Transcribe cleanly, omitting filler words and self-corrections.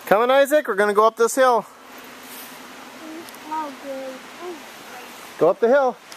Come on, Isaac, we're going to go up this hill. Oh, good. Go up the hill.